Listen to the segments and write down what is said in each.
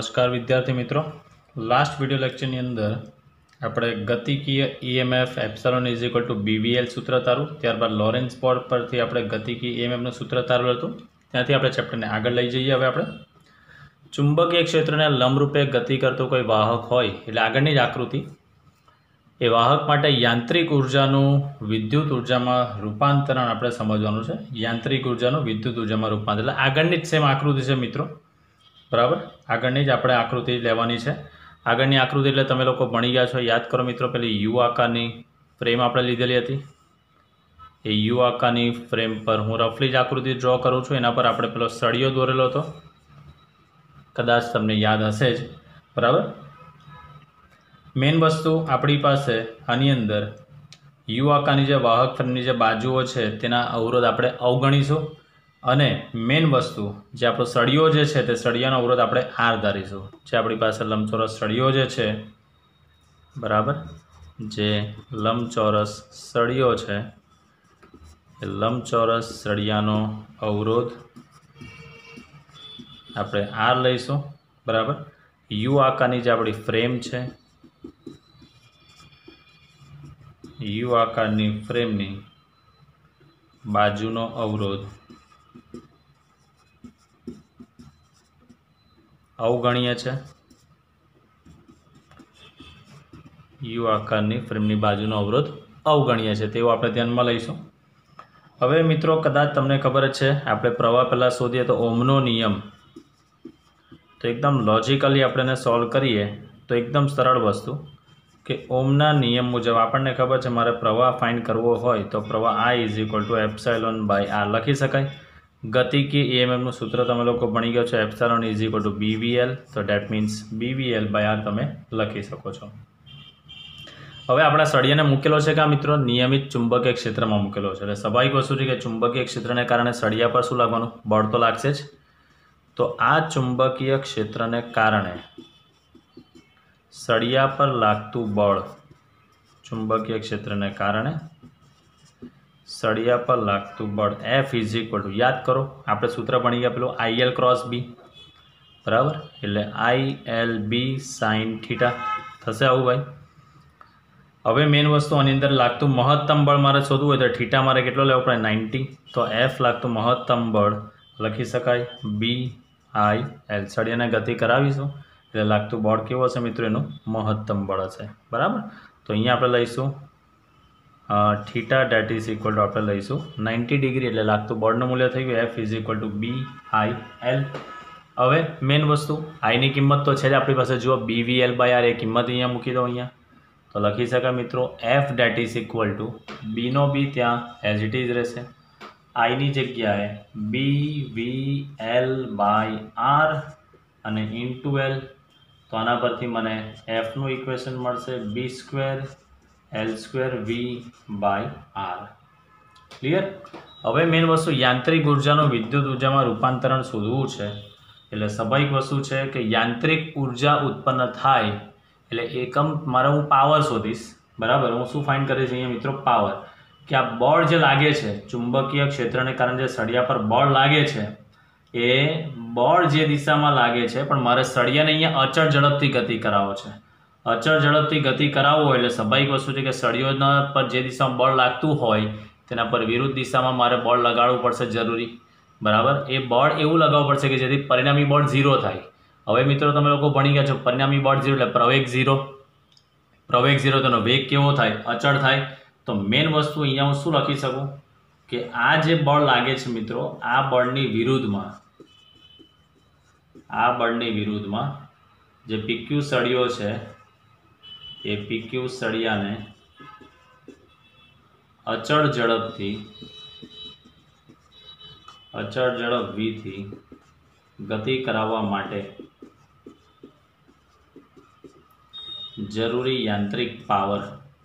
नमस्कार विद्यार्थी मित्रों, लास्ट विडियो लेक्चर अंदर આપણે ગતિકીય EMF epsilon is equal to BVL સૂત્ર તારું, ત્યારબાદ લોરેન્સ બોર્ડ પરથી આપણે ગતિકીય EMFનું સૂત્ર તારું હતું. ત્યાંથી આપણે ચેપ્ટરને આગળ લઈ જઈએ. હવે આપણે ચુંબકીય ક્ષેત્રને લંબરૂપે ગતિ કરતો કોઈ વાહક હોય એટલે આગળની જ આકૃતિ, એ વાહક માટે યાંત્રિક ઉર્જાનું વિદ્યુત ઉર્જામાં રૂપાંતરણ આપણે સમજવાનું છે. યાંત્રિક ઉર્જાનું વિદ્યુત ઉર્જામાં રૂપાંતરણ એટલે આગળની જ સેમ આકૃતિ છે મિત્રો, બરાબર. આગળની જ આપણે આકૃતિ લેવાની છે. આગળની આકૃતિ એટલે તમે લોકો ભણી ગયા છો, યાદ કરો મિત્રો. પેલી યુ આકારની ફ્રેમ આપણે લીધેલી હતી. એ યુ આકારની ફ્રેમ પર હું રફલી જ આકૃતિ ડ્રો કરું છું. એના પર આપણે પેલો સળિયો દોરેલો હતો, કદાચ તમને યાદ હશે જ, બરાબર. મેઇન વસ્તુ આપણી પાસે આની અંદર યુ આકારની જે વાહક ફ્રેમની જે બાજુઓ છે તેના અવરોધ આપણે અવગણીશું, અને મેઇન વસ્તુ જે આપણો સળિયો જે છે તે સળિયાનો અવરોધ આપણે આર ધારીશું. જે આપણી પાસે લંબચોરસ સળિયો જે છે, બરાબર, જે લંબચોરસ સળિયો છે એ લંબચોરસ સળિયાનો અવરોધ આપણે આર લઈશું, બરાબર. યુ આકારની જે આપણી ફ્રેમ છે, યુ આકારની ફ્રેમની બાજુનો અવરોધ અવગણીય છે. યુ આકારની ફ્રેમની બાજુનો અવરોધ અવગણીય છે તેવું આપણે ધ્યાનમાં લઈશું. હવે મિત્રો, કદાચ તમને ખબર જ છે, આપણે પ્રવાહ પહેલાં શોધીએ તો ઓહમનો નિયમ, તો એકદમ લોજિકલી આપણે એને સોલ્વ કરીએ તો એકદમ સરળ વસ્તુ કે ઓહમના નિયમ મુજબ આપણને ખબર છે મારે પ્રવાહ ફાઇન્ડ કરવો હોય તો પ્રવાહ I is equal to epsilon by R લખી શકાય. ગતિકીય EMFનું સૂત્ર તમે લોકો ભણી ગયો છો, epsilon is equal to BVL, તો that means BVL by R તમે લખી શકો છો. હવે આપણા સળિયાને મૂકેલો છે કે મિત્રો નિયમિત ચુંબકીય ક્ષેત્રમાં મૂકેલો છે, એટલે સ્વાભાવિક વસ્તુ છે કે ચુંબકીય ક્ષેત્રને કારણે સળિયા પર શું લાગવાનું, બળ તો લાગશે જ. તો આ ચુંબકીય ક્ષેત્રને કારણે સળિયા પર લાગતું બળ, ચુંબકીય ક્ષેત્રને કારણે સળિયા પર લાગતું બળ F ઇઝ ઇક્વલ ટુ, યાદ કરો આપણે સૂત્ર ભણી ગયા પેલું IL ક્રોસ B, બરાબર, એટલે ILB સાઇન થીટા થશે આવું ભાઈ. હવે મેઇન વસ્તુ આની અંદર લાગતું મહત્તમ બળ મારે શોધવું હોય તો થીટા મારે કેટલો લેવો પડે, 90. તો F લાગતું મહત્તમ બળ લખી શકાય BIL. સળિયાને ગતિ કરાવીશું એટલે લાગતું બળ કેવું હશે મિત્રો, એનું મહત્તમ બળ હશે, બરાબર. તો અહીંયા આપણે લઈશું theta that is equal to આપણે લઈશું 90 ડિગ્રી, એટલે લાગતું બળનું મૂલ્ય થઈ ગયું F is equal to BIL. હવે મેઇન વસ્તુ આઈની કિંમત તો છે જ આપણી પાસે, જુઓ BVL બાય આર એ કિંમત અહીંયા મૂકી દો. અહીંયા તો લખી શકાય મિત્રો F that is equal to બીનો બી ત્યાં એઝ ઇટ ઇઝ રહેશે, આઈની જગ્યાએ BVL બાય આર અને ઇન્ટુ L. તો આના પરથી મને Fનું ઇક્વેશન મળશે B² L² V by R. Clear. હવે મેઇન વસ્તુ યાંત્રિક ઉર્જાનું વિદ્યુત ઉર્જામાં રૂપાંતરણ શોધવું છે, એટલે સ્વાભાવિક વસ્તુ છે કે યાંત્રિક ઉર્જા ઉત્પન્ન થાય એટલે એકમ મારે હું પાવર શોધીશ, બરાબર. હું શું ફાઇન્ડ કરીશ અહીંયા મિત્રો, પાવર, કે આ બળ જે લાગે છે ચુંબકીય ક્ષેત્રને કારણે જે સળિયા પર બળ લાગે છે, એ બળ જે દિશામાં લાગે છે, પણ મારે સળિયાને અહીંયા અચળ ઝડપથી ગતિ કરાવો છે. અચળ ઝડપથી ગતિ કરાવવો હોય એટલે સ્વાભાવિક વસ્તુ છે કે સળિયોના પર જે દિશામાં બળ લાગતું હોય તેના પર વિરુદ્ધ દિશામાં મારે બળ લગાડવું પડશે જરૂરી, બરાબર. એ બળ એવું લગાવવું પડશે કે જેથી પરિણામી બળ 0 થાય. હવે મિત્રો તમે લોકો ભણી ગયા છો, પરિણામી બળ 0 એટલે પ્રવેગ 0. પ્રવેગ 0 તેનો વેગ કેવો થાય, અચળ થાય. તો મેઇન વસ્તુ અહીંયા હું શું લખી શકું કે આ જે બળ લાગે છે મિત્રો, આ બળની વિરુદ્ધમાં જે PQ સળિયો છે એ PQ સળિયાને અચળ ઝડપ V થી ગતિ કરાવવા માટે જરૂરી યાંત્રિક પાવર.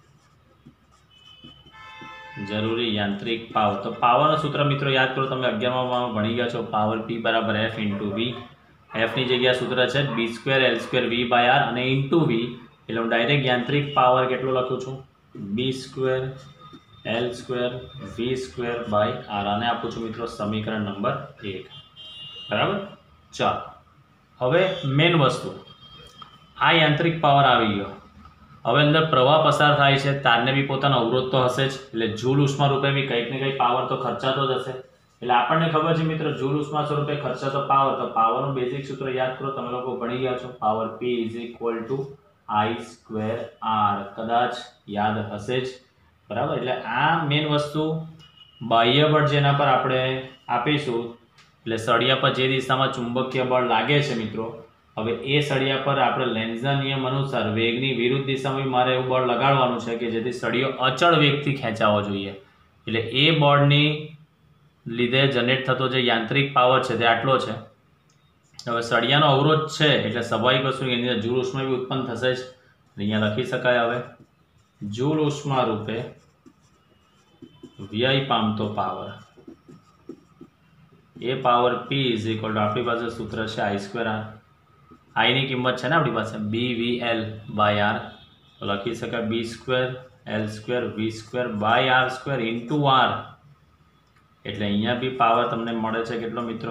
તો પાવરનું સૂત્ર મિત્રો યાદ કરો, તમે 11માં ભણી ગયા છો, પાવર P બરાબર F ઇન્ટુ V. એફની જગ્યા સૂત્ર છે B² L² V by R અને ઇન્ટુ V, એટલે હું ડાયરેક્ટ યાંત્રિક પાવર કેટલો લખું છું, B² L² V² by R, આને આપું છું મિત્રો સમીકરણ નંબર 1, બરાબર. ચાલો હવે મેન વસ્તુ આ યાંત્રિક પાવર આવી ગયો, હવે અંદર પ્રવાહ પસાર થાય છે, તારને બી પોતાનો અવરોધ તો હશે જ, એટલે જૂલ ઉષ્મા રૂપે બી કંઈક ને કંઈક પાવર તો ખર્ચાતો જ હશે। એટલે આપણને ખબર છે મિત્રો જૂલ ઉષ્મા સ્વરૂપે ખર્ચાતો પાવર, તો પાવરનું બેઝિક સૂત્ર યાદ કરો, તમે લોકો ભણી ગયા છો, પાવર P = I²R, કદાચ યાદ હશે જ, બરાબર। એટલે આ મેન વસ્તુ બાહ્ય બળ જેના પર આપણે આપીશું, એટલે સળિયા પર જે દિશામાં ચુંબકીય બળ લાગે છે મિત્રો, હવે એ સળિયા પર આપણે લેન્ઝના નિયમ અનુસાર વેગની વિરુદ્ધ દિશામાં મારે એવું બળ લગાડવાનું છે કે જેથી સળિયો અચળ વેગથી ખેંચાવો જોઈએ, એટલે એ બળની લીધે જનરેટ થતો જે યાંત્રિક પાવર છે તે આટલો છે। હવે સળિયાનો અવરોધ છે એટલે સ્વાભાવિક વસ્તુ એની અંદર જૂલ ઉષ્મા બી ઉત્પન્ન થશે જ, અહીંયા લખી શકાય હવે જૂલ ઉષ્મા રૂપે વ્યય પામતો પાવર, એ પાવર P = આપણી પાસે સૂત્ર છે I²R, આઈની કિંમત છે ને આપણી પાસે BVL/R, તો લખી શકાય B²L²V²/R², એટલે અહીંયા બી પાવર તમને મળે છે કેટલો મિત્રો,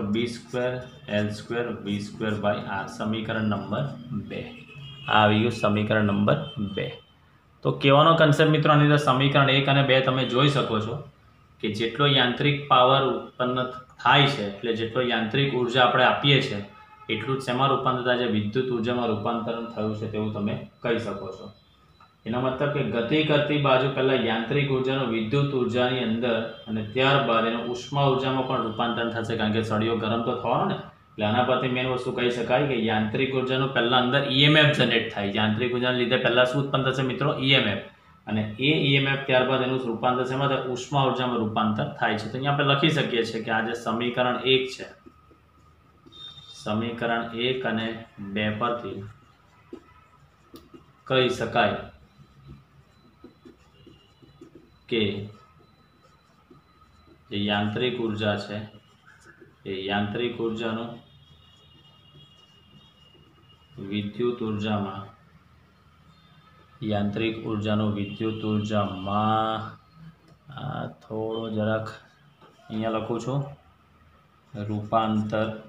B²L²V²/R, સમીકરણ નંબર 2 આ આવી ગયું સમીકરણ નંબર 2। તો કહેવાનો કન્સેપ્ટ મિત્રો આની અંદર સમીકરણ 1 અને 2 તમે જોઈ શકો છો કે જેટલો યાંત્રિક પાવર ઉત્પન્ન થાય છે, એટલે જેટલો યાંત્રિક ઉર્જા આપણે આપીએ છીએ એટલું જ શેમાં રૂપાંતર થાય છે, વિદ્યુત ઉર્જામાં રૂપાંતરણ થયું છે તેવું તમે કહી શકો છો। એનો મતલબ કે ગતિ કરતી બાજુ પહેલાં યાંત્રિક ઉર્જાનો વિદ્યુત ઉર્જાની અંદર અને ત્યારબાદ એનું ઉષ્મા ઉર્જામાં પણ રૂપાંતરણ થશે, કારણ કે સળિયો ગરમ તો થવાનો ને, એટલે આના પરથી મેન વસ્તુ કહી શકાય કે યાંત્રિક ઉર્જાનું પહેલાં અંદર EMF જનરેટ થાય, યાંત્રિક ઉર્જાને લીધે પહેલાં શું ઉત્પન્ન થશે મિત્રો, EMF, અને એ EMF ત્યારબાદ એનું રૂપાંતર શેમાં થાય, ઉષ્મા ઉર્જામાં રૂપાંતર થાય છે। તો અહીંયા આપણે લખી શકીએ છીએ કે આ જે સમીકરણ 1 છે, સમીકરણ 1 અને 2 પરથી કહી શકાય કે જે યાંત્રિક ઉર્જા છે એ યાંત્રિક ઉર્જાનું વિદ્યુત ઉર્જામાં થોડો જરાક અહીંયા લખું છું રૂપાંતર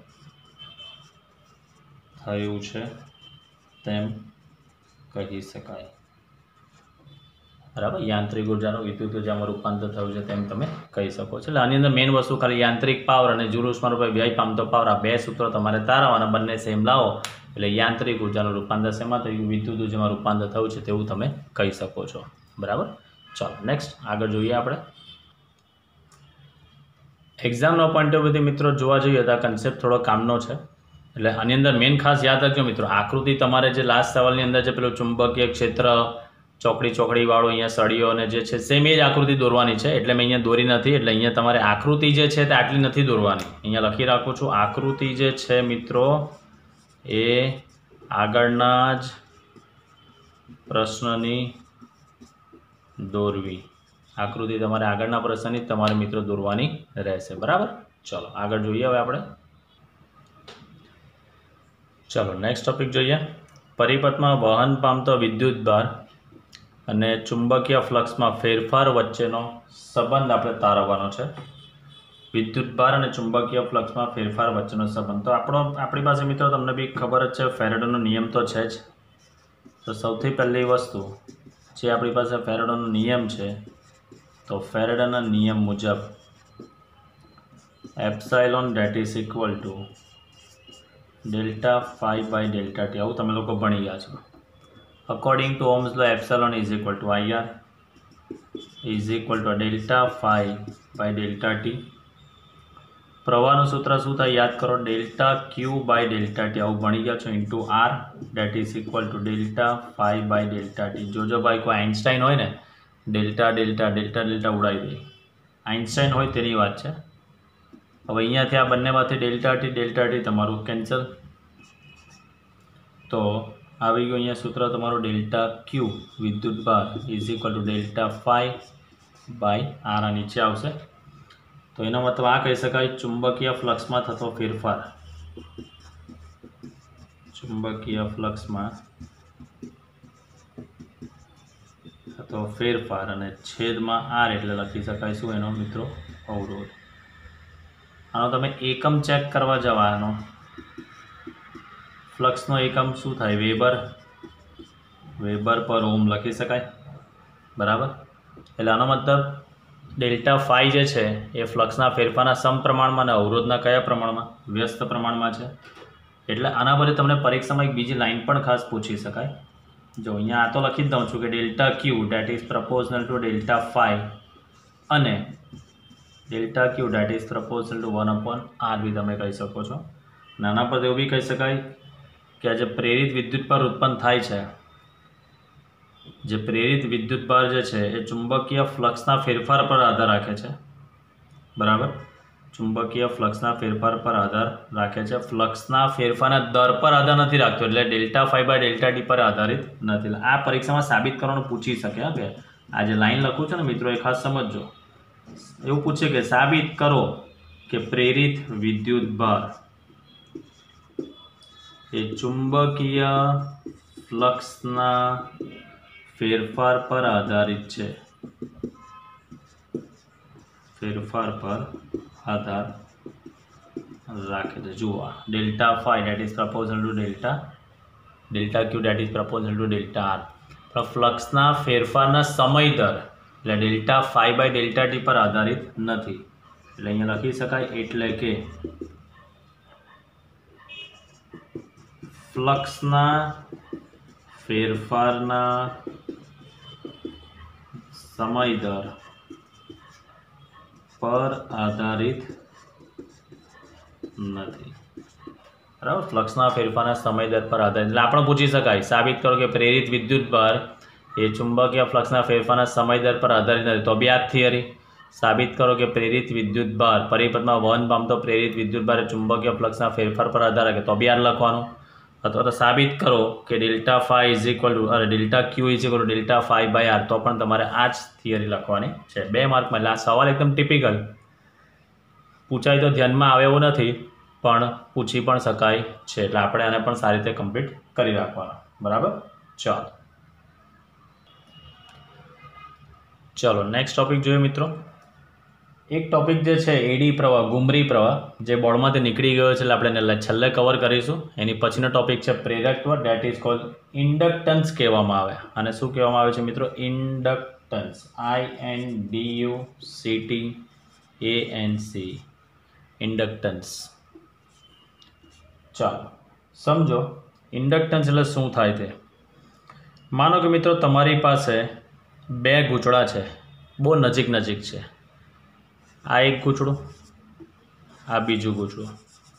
થયું છે તેમ કહી શકાય, બરાબર। યાંત્રિક ઉર્જાનું વિદ્યુત ઉર્જામાં રૂપાંતર થયું છે તેમ તમે કહી શકો છો। એટલે આની અંદર મેઇન વસ્તુ ખાલી યાંત્રિક પાવર અને જૂલ ઉષ્મા રૂપે વ્યય પામતો પાવર, આ બે સૂત્રો તમારે તારવવાના, બંને સેમ લાવો એટલે યાંત્રિક ઉર્જાનું રૂપાંતર શેમાં થયું, વિદ્યુત ઉર્જામાં રૂપાંતર થયું છે તેવું તમે કહી શકો છો, બરાબર। ચાલો નેક્સ્ટ આગળ જોઈએ આપણે। એક્ઝામનો પોઈન્ટ ઓફ વ્યૂથી મિત્રો જોવા જઈએ તો આ કન્સેપ્ટ થોડો કામનો છે, એટલે આની અંદર મેઇન ખાસ યાદ રાખજો મિત્રો, આકૃતિ તમારે જે લાસ્ટ સવાલની અંદર જે પેલું ચુંબકીય ક્ષેત્ર ચોકડી વાળો અહીંયા સળિયો અને જે છે સેમ એ જ આકૃતિ દોરવાની છે, એટલે મેં અહીંયા દોરી નથી, એટલે અહીંયા તમારે આકૃતિ જે છે તે આટલી નથી દોરવાની, અહીંયા લખી રાખું છું આકૃતિ જે છે મિત્રો એ આગળના જ પ્રશ્નની દોરવી, આકૃતિ તમારે આગળના પ્રશ્નની તમારે મિત્રો દોરવાની રહેશે, બરાબર। ચલો આગળ જોઈએ હવે આપણે, ચલો નેક્સ્ટ ટોપિક જોઈએ। પરિપથમાં વહન પામતો વિદ્યુત ભાર અને ચુંબકીય ફ્લક્સમાં ફેરફાર વચ્ચેનો સંબંધ આપણે તારવવાનો છે। વિદ્યુત ભાર અને ચુંબકીય ફ્લક્સમાં ફેરફાર વચ્ચેનો સંબંધ, તો આપણી પાસે મિત્રો તમને બી ખબર જ છે ફેરેડેનો નિયમ તો છે જ। તો સૌથી પહેલી વસ્તુ જે આપણી પાસે ફેરેડેનો નિયમ છે, તો ફેરેડેના નિયમ મુજબ એપ્સાઇલોન = ΔΦ/ΔT, આવું તમે લોકો ભણી ગયા છો। According to Ohm's law epsilon = IR ΔΦ/ΔT। પ્રવાહનું સૂત્ર શું થાય યાદ કરો, ΔQ/ΔT, આવું ભણી ગયા છો, into R, that is equal to ΔΦ/ΔT। જોજો ભાઈ કોઈ આઇન્સ્ટાઈન હોય ને ડેલ્ટા ઉડાવી દે, આઇન્સ્ટાઈન હોય તેની વાત છે। હવે અહીંયાથી આ બંનેમાંથી ΔT તમારું કેન્સલ, તો આવી ગયું અહીંયા સૂત્ર તમારું ΔQ વિદ્યુત ભાર = ΔΦ/R, નીચે આવશે। તો એનો મતલબ આ કહી શકાય ચુંબકીય ફ્લક્સમાં થતો ફેરફાર, ચુંબકીય ફ્લક્સમાં થતો ફેરફાર અને છેદમાં R એટલે લખી શકાય શું એનો મિત્રો અવરોધ। આનો તમે એકમ ચેક કરવા જવાનો फ्लक्सનો એકમ શું થાય? વેબર પર ઓમ લખી શકાય, બરાબર. એટલે આનો મતલબ ડેલ્ટા ફાઈ જે છે એ ફ્લક્સના ફેરફારના સમપ્રમાણમાં અને અવરોધના કયા પ્રમાણમાં? વ્યસ્ત પ્રમાણમાં છે. એટલે આના પર તમને પરીક્ષામાં એક બીજી લાઈન પણ ખાસ પૂછી શકાય. જો અહીંયા આ તો લખી જ દઉં છું કે delta Q that is proportional to delta phi અને delta Q that is proportional to 1/r બી તમે કહી શકો છો. નાના પર એવું બી કહી શકાય કે આ જે પ્રેરિત વિદ્યુતભાર ઉત્પન્ન થાય છે, જે પ્રેરિત વિદ્યુતભાર જે છે એ ચુંબકીય ફ્લક્સના ફેરફાર પર આધાર રાખે છે, બરાબર. ચુંબકીય ફ્લક્સના ફેરફાર પર આધાર રાખે છે, ફ્લક્સના ફેરફારના દર પર આધાર નથી રાખતો. એટલે delta phi by delta T પર આધારિત નથી. આ પરીક્ષામાં સાબિત કરવાનું પૂછી શકે કે આ જે લાઈન લખું છું ને મિત્રો એ ખાસ સમજજો. એવું પૂછે કે સાબિત કરો કે પ્રેરિત વિદ્યુતભાર એ ચુંબકીય ફ્લક્સના ફેરફાર પર આધારિત છે. ફેરફાર પર આધાર રાખે છે. જુઓ delta phi that is proportional to delta Q that is proportional to delta R. પણ ફ્લક્સના ફેરફારના સમય દર એટલે delta phi by delta T પર આધારિત નથી. એટલે અહીંયા લખી શકાય એટલે કે ફ્લક્સના ફેરફારના સમય દર પર આધારિત નથી, બરાબર. ફ્લક્સના ફેરફારના સમય દર પર આધારિત એટલે આપણે પૂછી શકાય સાબિત કરો કે પ્રેરિત વિદ્યુતભાર એ ચુંબકીય ફ્લક્સના ફેરફારના સમય દર પર આધારિત નથી. તો બી આ થિયરી સાબિત કરો કે પ્રેરિત વિદ્યુતભાર પરિપથમાં વહન પામતો પ્રેરિત વિદ્યુતભાર ચુંબકીય ફ્લક્સના ફેરફાર પર આધાર રાખે. તો બી આ લખવાનું. અથવા તો સાબિત કરો કે delta phi is equal to delta Q is equal to delta phi by R. તો પણ તમારે આ જ થિયરી લખવાની છે 2 માર્કમાં. એટલે આ સવાલ એકદમ ટિપિકલ પૂછાય તો ધ્યાનમાં આવે એવું નથી, પણ પૂછી પણ શકાય છે. એટલે આપણે આને પણ સારી રીતે કમ્પ્લીટ કરી રાખવાના, બરાબર. ચલો નેક્સ્ટ ટોપિક જોઈએ મિત્રો. એક ટોપિક જે છે એડી પ્રવાહ, ગુમરી પ્રવાહ, જે બોર્ડમાંથી નીકળી ગયો છે એટલે આપણે એને છેલ્લે કવર કરીશું. એની પછીનો ટોપિક છે પ્રેરકત્વ, ડેટ ઇઝ કોલ્ડ ઇન્ડક્ટન્સ કહેવામાં આવે. અને શું કહેવામાં આવે છે મિત્રો? ઇન્ડક્ટન્સ. INDUCTANC inductance. ચાલો સમજો ઇન્ડક્ટન્સ એટલે શું થાય તે. માનો કે મિત્રો તમારી પાસે 2 ગૂંચળા છે, બહુ નજીક છે. આ એક ગૂંચળું, આ બીજું ગૂંચળું.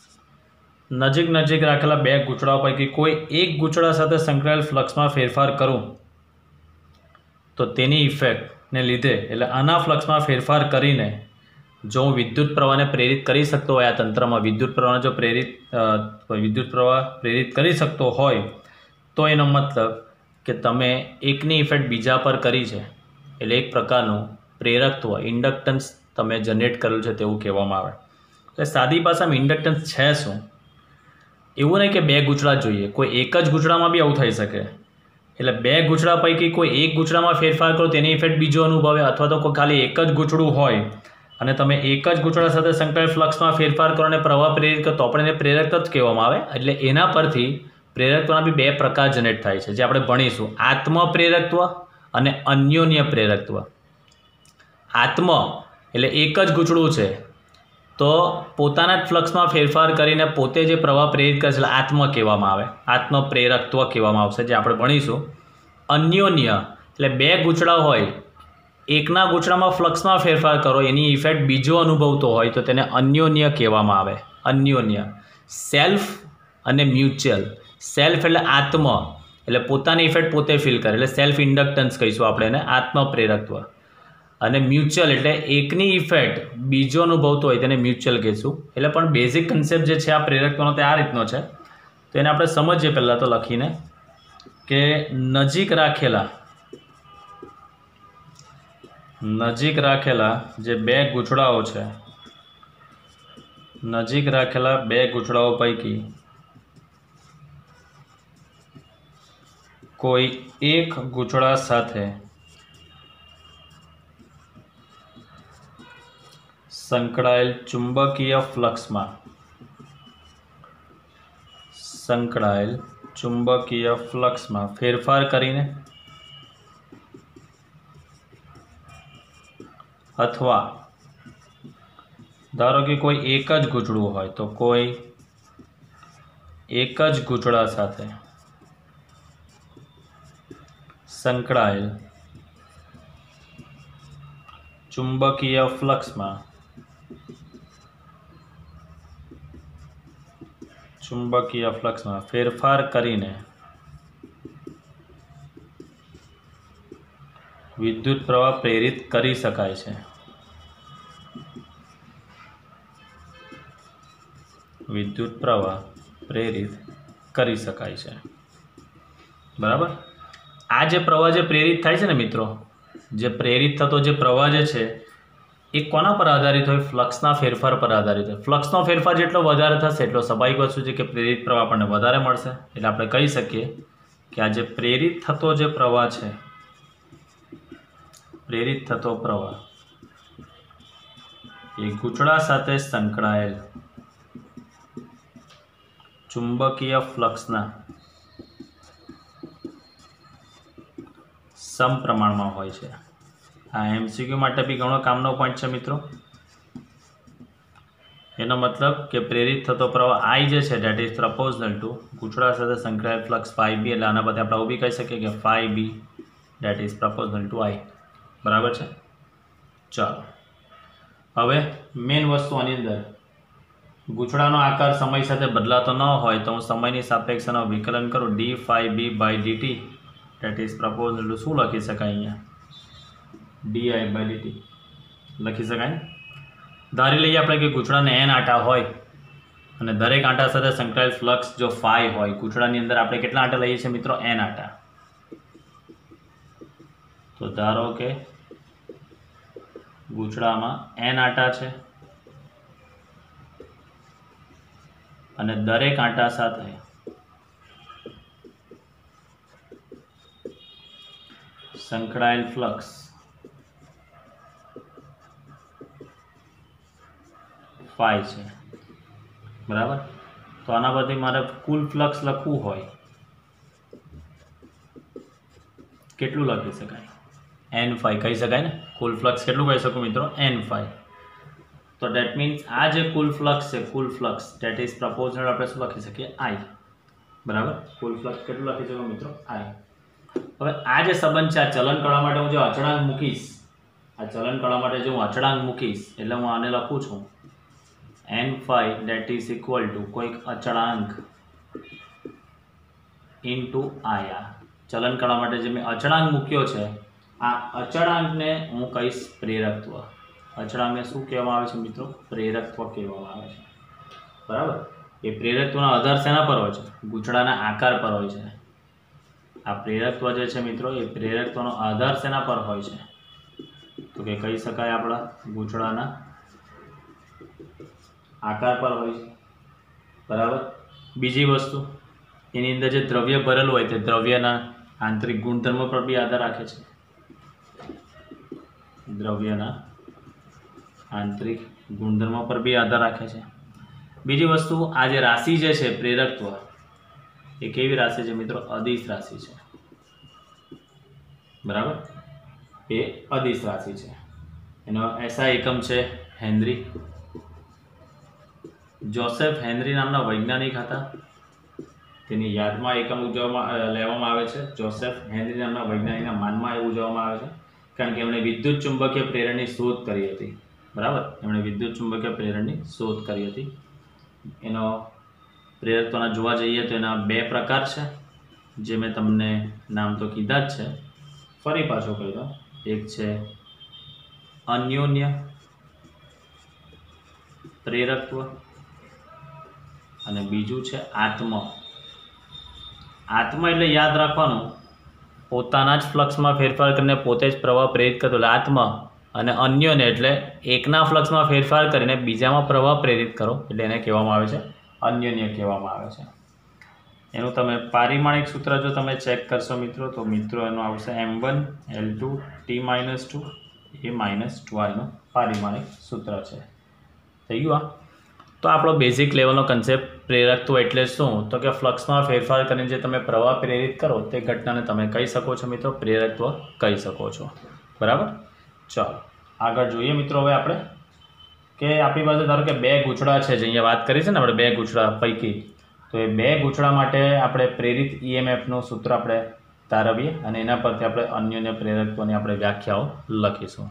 નજીક રાખેલા 2 ગૂંચળાઓ પૈકી કોઈ એક ગૂંચળા સાથે સંકળાયેલ ફ્લક્સમાં ફેરફાર કરું તો તેની ઇફેક્ટને લીધે એટલે આના ફ્લક્સમાં ફેરફાર કરીને જો હું વિદ્યુત પ્રવાહને પ્રેરિત કરી શકતો હોય, આ તંત્રમાં વિદ્યુત પ્રવાહને જો વિદ્યુત પ્રવાહ પ્રેરિત કરી શકતો હોય તો એનો મતલબ કે તમે એકની ઇફેક્ટ બીજા પર કરી છે. એટલે એક પ્રકારનું પ્રેરકત્વ, ઇન્ડક્ટન્સ તમે જનરેટ કરેલું છે તેવું કહેવામાં આવે. એટલે સાદી ભાષામાં ઇન્ડક્ટન્સ છે શું? એવું નહીં કે 2 ગૂંચળા જોઈએ, કોઈ એક જ ગૂંચળામાં બી આવું થઈ શકે. એટલે 2 ગૂંચળા પૈકી કોઈ એક ગૂંચળામાં ફેરફાર કરો તેની ઇફેક્ટ બીજો અનુભવે, અથવા તો કોઈ ખાલી એક જ ગૂંચળું હોય અને તમે એક જ ગૂંચળા સાથે સંકળાયેલ ફ્લક્સમાં ફેરફાર કરો અને પ્રવાહ પ્રેરિત કરો તો પણ એને પ્રેરકત્વ જ કહેવામાં આવે. એટલે એના પરથી પ્રેરકત્વના બી 2 પ્રકાર જનરેટ થાય છે, જે આપણે ભણીશું. આત્મ પ્રેરકત્વ અને અન્યોન્ય પ્રેરકત્વ. આત્મ એટલે એક જ ગૂંચળું છે તો પોતાના જ ફ્લક્સમાં ફેરફાર કરીને પોતે જે પ્રવાહ પ્રેરિત કરે છે આત્મ કહેવામાં આવે, આત્મ પ્રેરકત્વ કહેવામાં આવશે, જે આપણે ભણીશું. અન્યોન્ય એટલે 2 ગૂંચળા હોય, એકના ગૂંચળામાં ફ્લક્સમાં ફેરફાર કરો એની ઇફેક્ટ બીજો અનુભવતો હોય તો તેને અન્યોન્ય કહેવામાં આવે. અન્યોન્ય. સેલ્ફ અને મ્યુચ્યુઅલ. સેલ્ફ એટલે આત્મ એટલે પોતાની ઇફેક્ટ પોતે ફીલ કરે એટલે સેલ્ફ ઇન્ડક્ટન્સ કહીશું આપણે એને, આત્મ પ્રેરકત્વ. અને મ્યુચ્યુઅલ એટલે એકની ઇફેક્ટ બીજો અનુભવતો હોય તેને મ્યુચ્યુઅલ કહીશું. એટલે પણ બેઝિક કન્સેપ્ટ જે છે આ પ્રેરકત્વનો તે આ રીતનો છે. તો એને આપણે સમજીએ પહેલાં તો લખીને કે નજીક રાખેલા જે 2 ગૂંચળાઓ છે, નજીક રાખેલા 2 ગૂંચળાઓ પૈકી કોઈ એક ગૂંચળા સાથે સંકળાયેલ ચુંબકીય ફ્લક્સમાં સંકળાયેલ ચુંબકીય ફ્લક્સમાં ફેરફાર કરીને અથવા ધારો કે કોઈ એક જ ગૂંચળું હોય તો કોઈ એક જ ગૂંચળા સાથે સંકળાયેલ ચુંબકીય ફ્લક્સમાં ફેરફાર કરીને વિદ્યુત પ્રવાહ પ્રેરિત કરી શકાય છે. વિદ્યુત પ્રવાહ પ્રેરિત કરી શકાય છે. બરાબર. આ જે પ્રવાહ જે પ્રેરિત થાય છે ને મિત્રો, જે પ્રેરિત થતો જે પ્રવાહ જે છે એ કોના પર આધારિત હોય? ફ્લક્સના ફેરફાર પર આધારિત હોય. ફ્લક્સનો ફેરફાર જેટલો વધારે થશે એટલો સ્વાભાવિક વસ્તુ છે કે પ્રેરિત પ્રવાહ આપણને વધારે મળશે. એટલે આપણે કહી શકીએ કે આ જે પ્રેરિત થતો જે પ્રવાહ છે, પ્રેરિત થતો પ્રવાહ એ ગૂંચળા સાથે સંકળાયેલ ચુંબકીય ફ્લક્સના સમપ્રમાણમાં હોય છે. આ એમસીક્યુ માટે બી ઘણો કામનો પોઈન્ટ છે મિત્રો. એનો મતલબ કે પ્રેરિત થતો પ્રવાહ I જે છે ડેટ ઇઝ પ્રપોઝનલ ટુ ગૂંચળા સાથે સંકળાયેલ ફ્લક્સ phi b, એટલે આના પરથી આપણે આવું બી કહી શકીએ કે phi b that is proportional to I. બરાબર છે. ચાલો હવે મેઇન વસ્તુ આની અંદર ગૂંચળાનો આકાર સમય સાથે બદલાતો ન હોય તો હું સમયની સાપેક્ષનો વિકલન કરું d phi b by dt that is proportional to શું લખી શકાય? અહીંયા di by dt લખી શકાય. ધારી લઈએ આપણે કે ગૂંચળાને n આંટા હોય અને દરેક આંટા સાથે સંકળાયેલ ફ્લક્સ જો phi હોય. ગૂંચળાની અંદર આપણે કેટલા આંટા લઈએ છીએ મિત્રો? n આંટા. તો ધારો કે ગૂંચળામાં n આંટા છે અને દરેક આંટા સાથે સંકળાયેલ ફ્લક્સ phi છે. બરાબર. તો આના પરથી મારે કુલ ફ્લક્સ લખવું હોય કેટલું લખી શકાય? n phi કહી શકાય ને. કુલ ફ્લક્સ કેટલું કહી શકું મિત્રો? n phi. તો ડેટ મીન્સ આ જે કુલ ફ્લક્સ છે, કુલ ફ્લક્સ ડેટ ઇઝ પ્રપોઝનલ આપણે શું લખી શકીએ? I. બરાબર. કુલ ફ્લક્સ કેટલું લખી શકું મિત્રો? I. હવે આ જે સંબંધ છે, આ ચલન કળા માટે હું જે અચળાંક મૂકીશ, આ ચલન કળા માટે જો હું અચળાંક મૂકીશ એટલે હું આને લખું છું n phi that is equal to કોઈક અચળાંક ઇન્ટુ I. આ ચલન કળા માટે જે મેં અચળાંક મૂક્યો છે, આ અચળાંકને હું કહીશ પ્રેરકત્વ. અચળાંકને શું કહેવામાં આવે છે મિત્રો? પ્રેરકત્વ કહેવામાં આવે છે. બરાબર. એ પ્રેરકત્વનો આધાર શેના પર હોય છે? ગૂંચળાના આકાર પર હોય છે. આ પ્રેરકત્વ જે છે મિત્રો, એ પ્રેરકત્વનો આધાર શેના પર હોય છે? તો કે કહી શકાય આપણા ગૂંચળાના આકાર પર હોય છે. બરાબર. બીજી વસ્તુ, એની અંદર જે દ્રવ્ય ભરેલું હોય તે દ્રવ્યના આંતરિક ગુણધર્મો પર બી આધાર રાખે છે. દ્રવ્યના આંતરિક ગુણધર્મો પર બી આધાર રાખે છે. બીજી વસ્તુ, આ જે રાશિ જે છે પ્રેરકત્વ, એ કેવી રાશિ છે મિત્રો? અદિશ રાશિ છે. બરાબર. એ અદિશ રાશિ છે. એનો SI એકમ છે હેનરી. જોસેફ હેનરી નામના વૈજ્ઞાનિક હતા. તેની યાદમાં એકમ લેવામાં આવે છે. જોસેફ હેનરી નામના વૈજ્ઞાનિકના માનમાં એ ઉજવવામાં આવે છે કારણ કે એમણે વિદ્યુત ચુંબકીય પ્રેરણની શોધ કરી હતી. બરાબર. એમણે વિદ્યુત ચુંબકીય પ્રેરણની શોધ કરી હતી. એનો પ્રેરકત્વના જોવા જઈએ તો એના બે પ્રકાર છે, જે મેં તમને નામ તો કીધા જ છે. ફરી પાછો કહી દઉં. એક છે અન્યોન્ય પ્રેરકત્વ અને બીજું છે આત્મ. આત્મ એટલે યાદ રાખવાનું, પોતાના જ ફ્લક્સમાં ફેરફાર કરીને પોતે જ પ્રવાહ પ્રેરિત કરતો એટલે આત્મ. અને અન્યોને એટલે એકના ફ્લક્સમાં ફેરફાર કરીને બીજામાં પ્રવાહ પ્રેરિત કરો એટલે એને કહેવામાં આવે છે અન્યોન્ય કહેવામાં આવે છે. એનું તમે પારિમાણિક સૂત્ર જો તમે ચેક કરશો મિત્રો, તો મિત્રો એનું આવશે m1 L2 T-2 A-2I નું પારિમાણિક સૂત્ર છે. થઈ ગયું. तो આપણો બેઝિક લેવલનો કન્સેપ્ટ પ્રેરકત્વ એટલે શું તો કે ફ્લક્સમાં ફેરફાર કરીને જે તમે પ્રવાહ પ્રેરિત કરો તે ઘટનાને તમે કહી શકો છો મિત્રો પ્રેરકત્વ કહી શકો છો બરાબર। ચાલો આગળ જોઈએ મિત્રો હવે આપણે કે આપણી પાસે ધારો કે બે ગૂંચળા છે જે અહીંયા વાત કરી છે ને આપણે બે ગૂંચળા પૈકી તો એ બે ગૂંચળા માટે આપણે પ્રેરિત ઈએમએફનું સૂત્ર આપણે તારવીએ અને એના પરથી આપણે અન્યોન્ય પ્રેરકત્વની આપણે વ્યાખ્યાઓ લખીશું।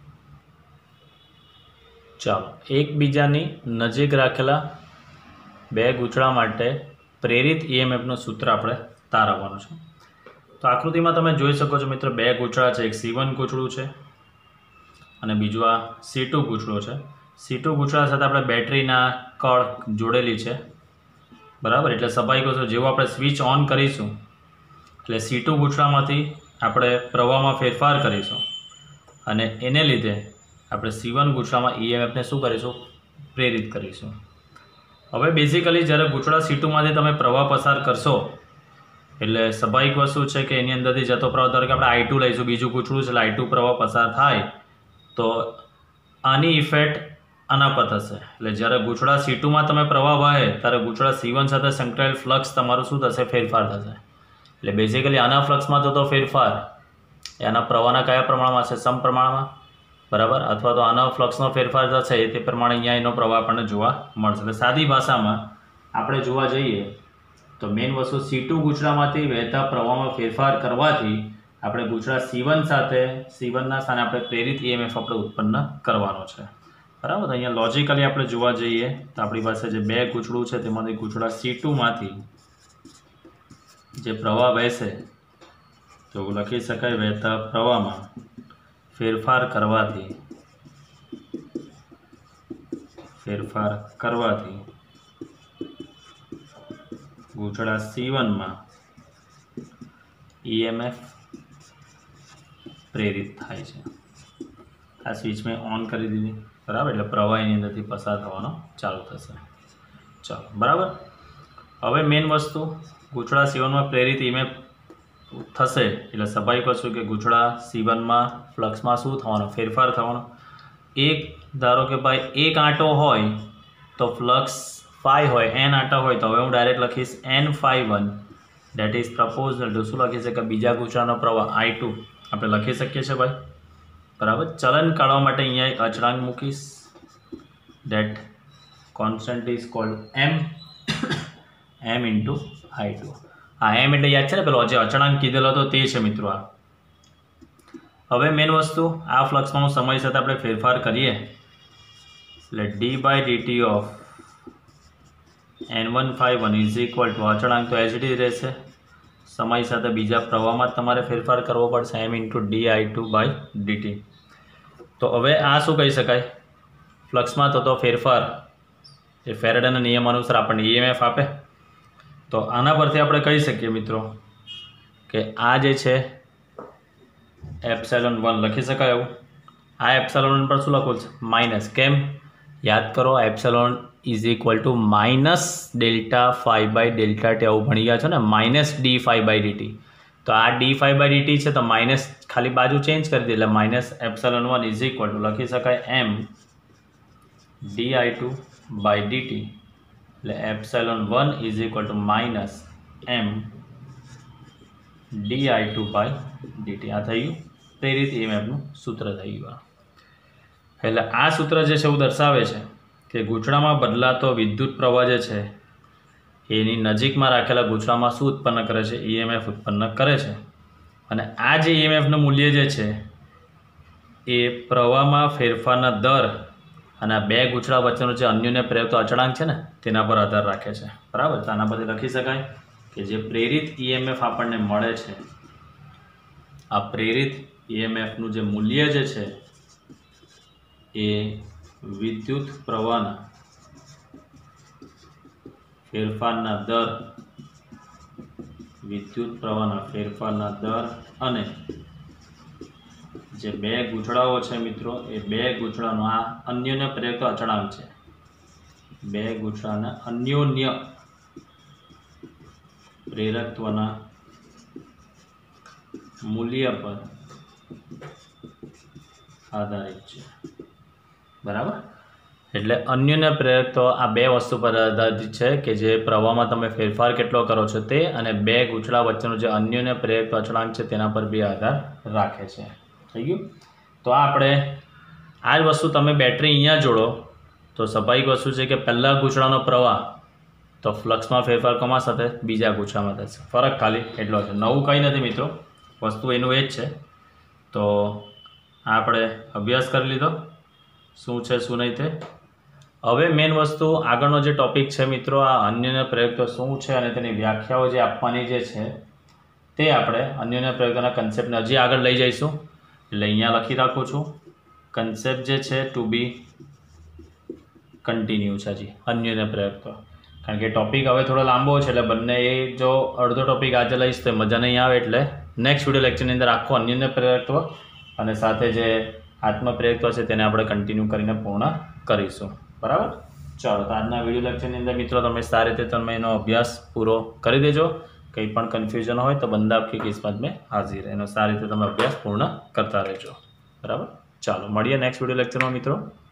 ચાલો એકબીજાની નજીક રાખેલા બે ગૂંચળા માટે પ્રેરિત ઈએમએફનું સૂત્ર આપણે તારવવાનું છે। તો આકૃતિમાં તમે જોઈ શકો છો મિત્રો બે ગૂંચળા છે, એક C1 ગૂંચળું છે અને બીજું આ C2 ગૂંચળું છે। C2 ગૂંચળા સાથે આપણે બેટરીના કળ જોડેલી છે બરાબર। એટલે સ્વાભાવિક છે જેવું આપણે સ્વિચ ઓન કરીશું એટલે C2 ગૂંચળામાંથી આપણે પ્રવાહમાં ફેરફાર કરીશું અને એને લીધે આપણે C1 ગૂંચળામાં ઈએમએફને શું કરીશું પ્રેરિત કરીશું। હવે બેઝિકલી જ્યારે ગૂંચળા C2માંથી તમે પ્રવાહ પસાર કરશો એટલે સ્વાભાવિક વસ્તુ છે કે એની અંદરથી જતો પ્રવાહ ધારો કે આપણે I2 લઈશું, બીજું ગૂંચળું છે એટલે I2 પ્રવાહ પસાર થાય તો આની ઇફેક્ટ આના પર થશે। એટલે જ્યારે ગૂંચળા C2માં તમે પ્રવાહ વહે ત્યારે ગૂંચળા C1 સાથે સંકળાયેલ ફ્લક્સ તમારું શું થશે ફેરફાર થશે। એટલે બેઝિકલી આના ફ્લક્સમાં થતો ફેરફાર એના પ્રવાહના કયા પ્રમાણમાં છે સમપ્રમાણમાં બરાબર અથવા તો આનો ફ્લક્સનો ફેરફાર થશે તે પ્રમાણે અહીંયા એનો પ્રવાહ આપણને જોવા મળશે। એટલે સાદી ભાષામાં આપણે જોવા જઈએ તો મેઇન વસ્તુ C2 ગૂંચળામાંથી વહેતા પ્રવાહમાં ફેરફાર કરવાથી આપણે ગૂંચળા C1ના સ્થાને આપણે પ્રેરિત ઈએમએફ આપણે ઉત્પન્ન કરવાનો છે બરાબર। તો અહીંયા લોજિકલી આપણે જોવા જઈએ તો આપણી પાસે જે બે ગૂંચળું છે તેમાંથી ગૂંચળા C2માંથી જે પ્રવાહ વહેશે તો લખી શકાય વહેતા પ્રવાહમાં ફેરફાર કરવાથી ગૂંચળા C1માં ઈએમએફ પ્રેરિત થાય છે। આ સ્વિચ મેં ઓન કરી દીધી બરાબર એટલે પ્રવાહ એની અંદરથી પસાર થવાનો ચાલુ થશે। ચાલો બરાબર। હવે મેઇન વસ્તુ ગૂંચળા C1માં પ્રેરિત ઈએમએફ થશે એટલે સ્વાભાવિક વસ્તુ કે ગૂંચળા C1માં ફ્લક્સમાં શું થવાનો ફેરફાર થવાનો। એક ધારો કે ભાઈ એક આંટો હોય તો ફ્લક્સ ફાઈ હોય n આંટા હોય તો હવે હું ડાયરેક્ટ લખીશ n∅1 date is proportional two શું લખી શકે બીજા ગૂંચળાનો પ્રવાહ I2 આપણે લખી શકીએ છીએ ભાઈ બરાબર। ચલન કાઢવા માટે અહીંયા એક અચળાંક મૂકીશ that constant is called m into I2। આ m એટલે યાદ છે ને પેલો જે અચળાંક કીધેલો હતો તે છે મિત્રો આ। હવે મેઇન વસ્તુ આ ફ્લક્સમાં સમય સાથે આપણે ફેરફાર કરીએ એટલે d/dt of n1∅1 is equal two અચળાંક તો એચ ડી રહેશે સમય સાથે બીજા પ્રવાહમાં તમારે ફેરફાર કરવો પડશે m ઇન્ટુ di2/dt। તો હવે આ શું કહી શકાય ફ્લક્સમાં થતો ફેરફાર એ ફેરેડેના નિયમ અનુસાર આપણને ઈએમએફ આપે। તો આના પરથી આપણે કહી શકીએ મિત્રો કે આ જે છે ε1 લખી શકાય એવું। આ ε1 પર શું લખવું છે માઇનસ કેમ યાદ કરો epsilon is equal to minus ΔΦ/Δt આવું ભણી ગયા છો ને -d∅dt। તો આ d∅dt છે તો માઇનસ ખાલી બાજુ ચેન્જ કરી દે એટલે -ε1 ઇઝ ઇક્વલ ટુ લખી શકાય m di2/dt એટલે ε1 is equal two -m di2/dt। આ થયું પ્રેરિત ઈએમએફનું સૂત્ર થઈ ગયું। એટલે આ સૂત્ર જે છે એવું દર્શાવે છે કે ગૂંચળામાં બદલાતો વિદ્યુત પ્રવાહ જે છે એની નજીકમાં રાખેલા ગૂંચળામાં શું ઉત્પન્ન કરે છે ઈએમએફ ઉત્પન્ન કરે છે અને આ જે ઈએમએફનું મૂલ્ય જે છે એ પ્રવાહમાં ફેરફારના દર અને આ બે ગૂંચળા વચ્ચેનો જે અન્યોન્ય પ્રેરકત્વ અચળાંક છે ને તેના પર આધાર રાખે છે બરાબર। તો આના પરથી લખી શકાય કે જે પ્રેરિત ઈએમએફ આપણને મળે છે આ પ્રેરિત ઈએમએફનું જે મૂલ્ય જે છે એ વિદ્યુત પ્રવાહના ફેરફારના દર અને જે બે ગૂંચળાઓ છે મિત્રો એ બે ગૂંચળાનો આ અન્યોન્ય પ્રેરકત્વ અચળાંક છે બે ગૂંચળાના અન્યોન્ય પ્રેરકત્વના મૂલ્ય પર આધારિત છે બરાબર। એટલે અન્યોન્ય પ્રેરક તો આ બે વસ્તુ પર આધારિત છે કે જે પ્રવાહમાં તમે ફેરફાર કેટલો કરો છો તે, અને બે ગૂંચળા વચ્ચેનો જે અન્યોન્ય પ્રેરક અચળાંક છે તેના પર બી આધાર રાખે છે. થઈ ગયું. તો આપણે આ જ વસ્તુ તમે બેટરી અહીંયા જોડો તો સ્વાભાવિક વસ્તુ છે કે પહેલાં ગૂંચળાનો પ્રવાહ તો ફ્લક્સમાં ફેરફાર કોમાં સાથે, બીજા ગૂંચળામાં થશે. ફરક ખાલી એટલો છે, નવું કંઈ નથી મિત્રો, વસ્તુ એનું એ જ છે. તો આપણે અભ્યાસ કરી લીધો શું છે શું નહીં તે. હવે મેઇન વસ્તુ આગળનો જે ટોપિક છે મિત્રો, આ અન્યોન્ય પ્રેરક તો શું છે અને તેની વ્યાખ્યાઓ જે આપવાની જે છે તે આપણે અન્યોન્ય પ્રેરકના કન્સેપ્ટને હજી આગળ લઈ જઈશું. એટલે અહીંયા લખી રાખું છું, કન્સેપ્ટ જે છે ટુ બી કન્ટિન્યુ છે હજી અન્યોન્ય પ્રેરક તો. કારણ કે ટોપિક હવે થોડો લાંબો છે એટલે બંને એ જો અડધો ટોપિક આજે લઈશ તો મજા નહીં આવે, એટલે નેક્સ્ટ વિડીયો લેક્ચરની અંદર આખો અન્યોન્ય પ્રેરકત્વ અને સાથે જે આત્મપ્રેરકત્વ છે તેને આપણે કન્ટિન્યુ કરીને પૂર્ણ કરીશું. બરાબર. ચાલો, તો આજના વિડીયો લેક્ચરની અંદર મિત્રો તમે સારી રીતે તમે એનો અભ્યાસ પૂરો કરી દેજો. કંઈ પણ કન્ફ્યુઝન હોય તો બંદા આપકી કિસ્મત મેં હાજર, એનો સારી રીતે તમે અભ્યાસ પૂર્ણ કરતા રહેજો. બરાબર. ચાલો મળીએ નેક્સ્ટ વિડીયો લેક્ચરમાં મિત્રો.